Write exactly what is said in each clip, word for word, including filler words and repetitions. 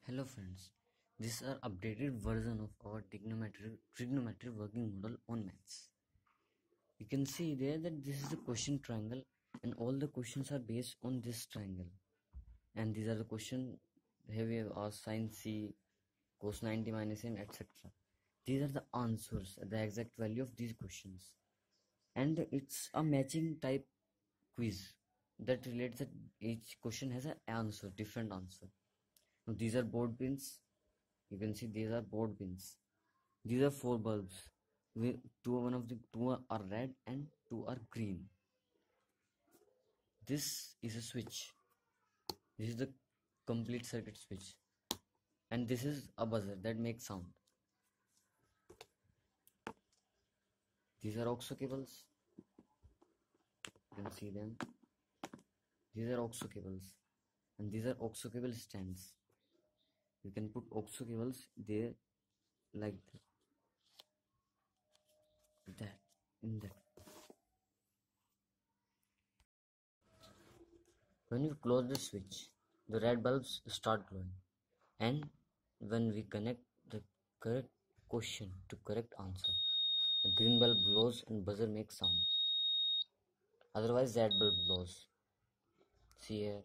Hello friends, this is our updated version of our trigonometry, trigonometry working model on maths. You can see there that this is the question triangle and all the questions are based on this triangle. And these are the questions here we have asked sine C, cos ninety minus n, et cetera. These are the answers, the exact value of these questions. And it's a matching type quiz that relates that each question has an answer, different answer. Now these are board pins. You can see these are board pins. These are four bulbs. We, two one of the two are red and two are green. This is a switch. This is the complete circuit switch, and this is a buzzer that makes sound. These are auxo cables. You can see them. These are auxo cables, and these are auxo cable stands. You can put auxo cables there, like that. that in that when you close the switch, the red bulbs start glowing, and when we connect the correct question to correct answer, the green bulb glows and buzzer makes sound. Otherwise red bulb glows. See here.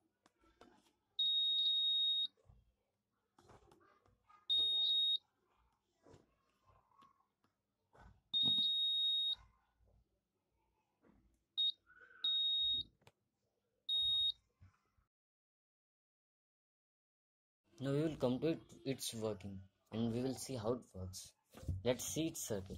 Now we will come to it, its working, and we will see how it works. Let's see its circuit.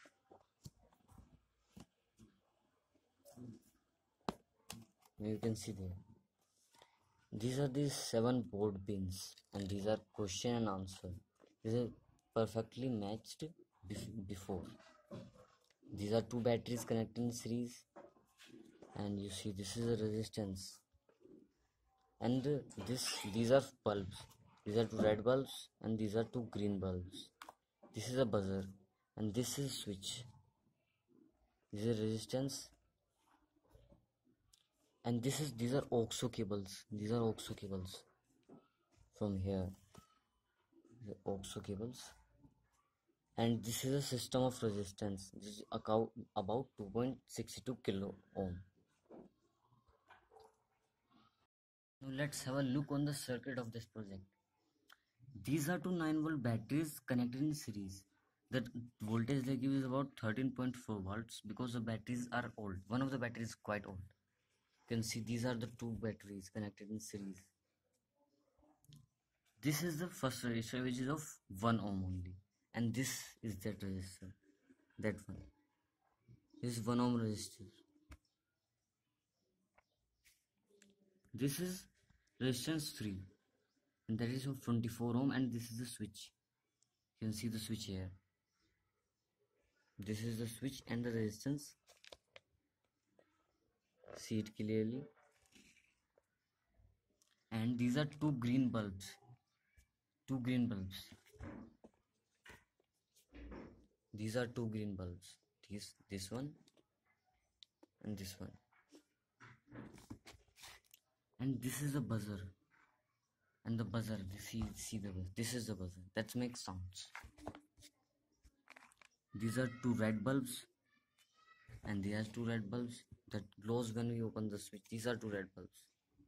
Now you can see there. These are these seven board pins, and these are question and answer. These are perfectly matched before. These are two batteries connected in series, and you see this is a resistance. And this these are bulbs. These are two red bulbs and these are two green bulbs. This is a buzzer and this is a switch. This is resistance, and this is these are auxo cables. These are auxo cables from here. The auxo cables, and this is a system of resistance. This is about two point six two kilo ohm. Now let's have a look on the circuit of this project. These are two nine volt batteries connected in series. The voltage they give is about thirteen point four volts because the batteries are old. One of the batteries is quite old. You can see these are the two batteries connected in series. This is the first resistor, which is of one ohm only, and this is that resistor, that one. This is one ohm resistor. This is resistance three, and that is of twenty-four ohm, and this is the switch. You can see the switch here. This is the switch and the resistance. See it clearly. And these are two green bulbs. Two green bulbs. These are two green bulbs. This this one and this one. And this is the buzzer. And the buzzer. See see the buzzer. This is the buzzer. That makes sounds. These are two red bulbs, and these are two red bulbs that glows when we open the switch. These are two red bulbs.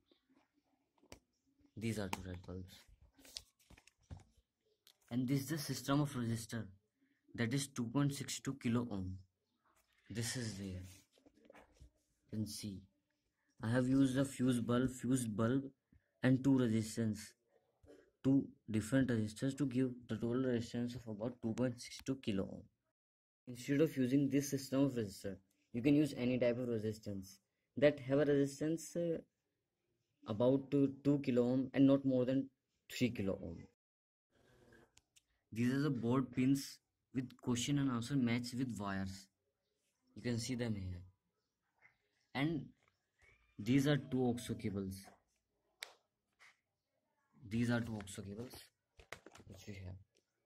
These are two red bulbs. And this is the system of resistor, that is two point six two kilo ohm. This is there. You can see I have used a fuse bulb, fused bulb, and two resistance, two different resistors to give the total resistance of about two point six two kilo ohm. Instead of using this system of resistor, you can use any type of resistance that have a resistance uh, about uh, two kilo ohm and not more than three kilo ohm. These are the board pins with question and answer matched with wires. You can see them here. And these are two auxo cables. These are two auxo cables which we have.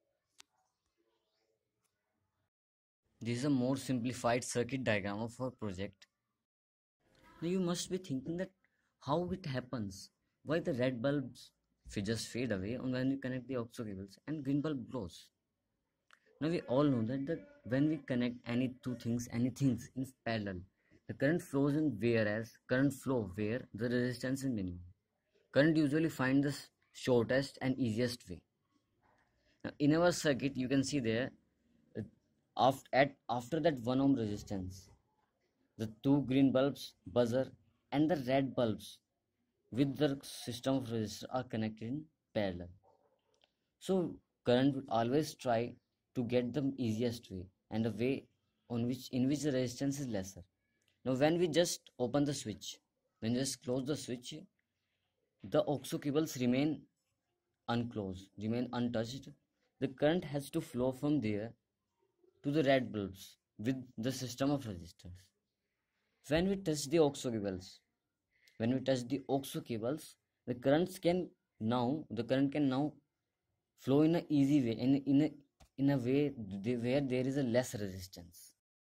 This is a more simplified circuit diagram of our project. Now you must be thinking that how it happens, why the red bulbs just fade away on when we connect the auxo cables and green bulb glows. Now we all know that, that when we connect any two things, any things in parallel, the current flows in whereas current flow where the resistance is minimum. Current usually find the shortest and easiest way. Now in our circuit, you can see there, after, at, after that one ohm resistance, the two green bulbs, buzzer, and the red bulbs with the system of resistors are connected in parallel. So current would always try to get the easiest way and the way on which in which the resistance is lesser. Now when we just open the switch, when we just close the switch, the auxo cables remain unclosed, remain untouched. The current has to flow from there to the red bulbs with the system of resistors. When we touch the auxo cables, when we touch the auxo cables, the currents can now the current can now flow in an easy way, in in a in a way where there is a less resistance.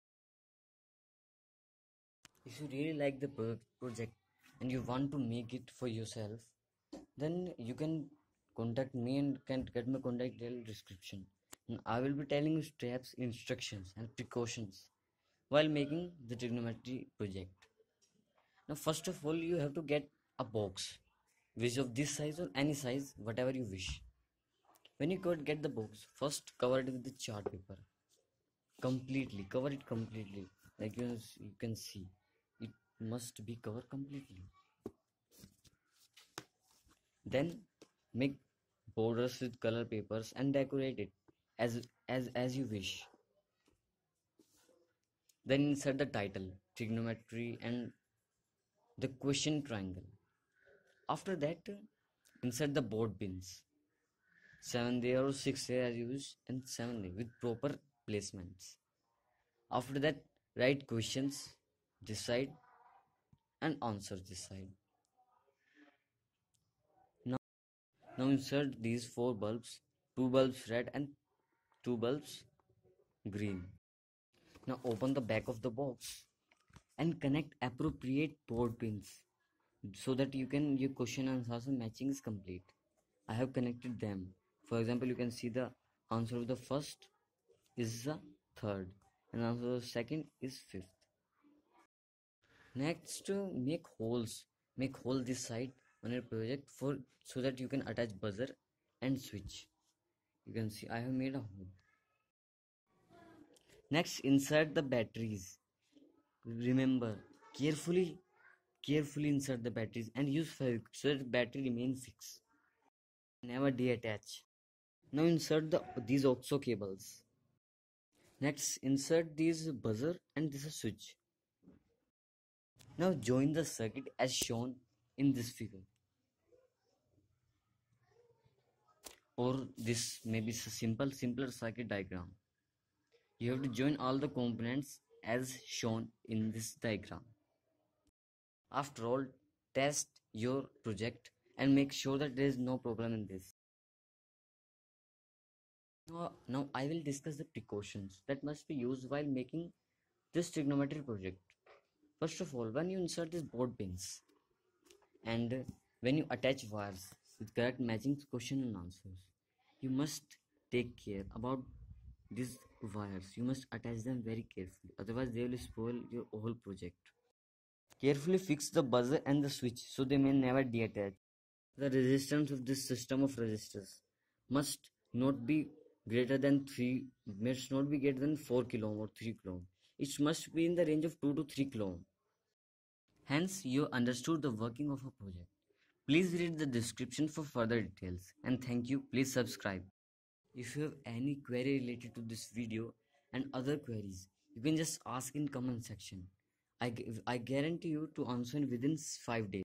If you really like the project and you want to make it for yourself, then you can contact me and can get my contact detail description. And I will be telling you steps, instructions, and precautions while making the trigonometry project. Now, first of all, you have to get a box, which of this size or any size, whatever you wish. When you get the box, first cover it with the chart paper. Completely, cover it completely. Like you, you can see, it must be covered completely. Then make borders with color papers and decorate it as as as you wish. Then insert the title, trigonometry, and the question triangle. After that, insert the board pins, seven there or six there as you wish, and seven there with proper placements. After that, write questions this side and answer this side. Now, now insert these four bulbs, two bulbs red and two bulbs green. Now open the back of the box and connect appropriate board pins so that you can your question and answer matching is complete. I have connected them. For example, you can see the answer of the first is the third and answer of the second is fifth. Next, uh, make holes. Make hole this side on your project for so that you can attach buzzer and switch. You can see I have made a hole. Next, insert the batteries. Remember, carefully, carefully insert the batteries and use Fevikwik so that the battery remains fixed. Never detach. Now insert the these auxo cables. Next, insert these buzzer and this is switch. Now join the circuit as shown in this figure. Or this may be a simple, simpler circuit diagram. You have to join all the components as shown in this diagram. After all, test your project and make sure that there is no problem in this. Now, now I will discuss the precautions that must be used while making this trigonometry project. First of all, when you insert these board pins and when you attach wires with correct matching question and answers, you must take care about these wires. You must attach them very carefully, otherwise they will spoil your whole project. Carefully fix the buzzer and the switch so they may never detach. The resistance of this system of resistors must not be greater than three, must not be greater than four kilo ohm or three kilo ohm. It must be in the range of two to three kilo ohm. Hence, you understood the working of a project. Please read the description for further details and thank you. Please subscribe. If you have any query related to this video and other queries, you can just ask in comment section. I, I guarantee you to answer within five days.